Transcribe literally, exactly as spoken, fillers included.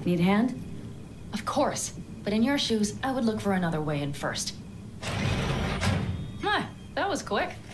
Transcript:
Need a hand? Of course. But in your shoes, I would look for another way in first. My, that was quick.